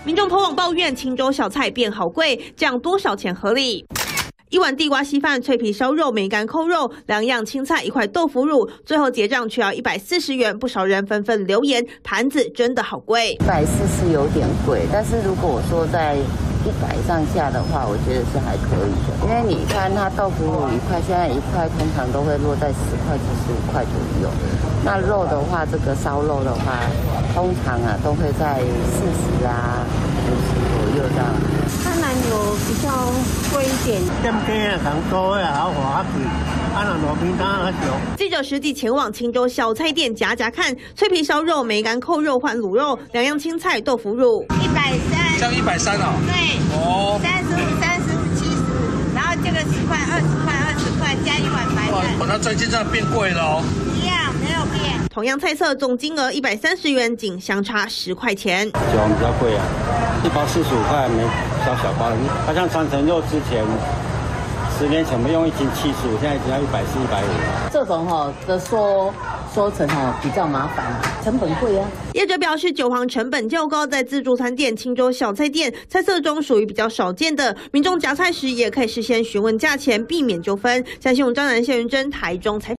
民众抛网抱怨青州小菜变好贵，这样多少钱合理？ 一碗地瓜稀饭、脆皮烧肉、梅干扣肉，2样青菜，1块豆腐乳，最后结账却要140元。不少人纷纷留言，盘子真的好贵。 140有点贵，但是如果我说在100上下的话，我觉得是还可以的。因为你看它豆腐乳1块，现在1块通常都会落在10块至15块左右。那肉的话，这个烧肉的话，通常都会在4050左右这样。 当然有比较贵一点， 记者实地前往青州小菜店夹夹看，脆皮烧肉、梅干扣肉换卤肉，2样青菜、豆腐乳 130， 像130哦。 对，哦，35、35、75，然后这个10块、20块加1碗白饭。 哇，那最近真的变贵了哦。 一样没有变。 同样菜色总金额130元，仅相差10块钱。 酒比较贵啊，一包45块，没小包。它像3层肉之前，10年前我们用1斤75，现在只要140、150。 这种的收成比较麻烦，成本贵啊。 业者表示，韭黄成本较高，在自助餐店、青州小菜店菜色中属于比较少见的。民众夹菜时也可以事先询问价钱，避免纠纷。相信张南谢元珍台中采。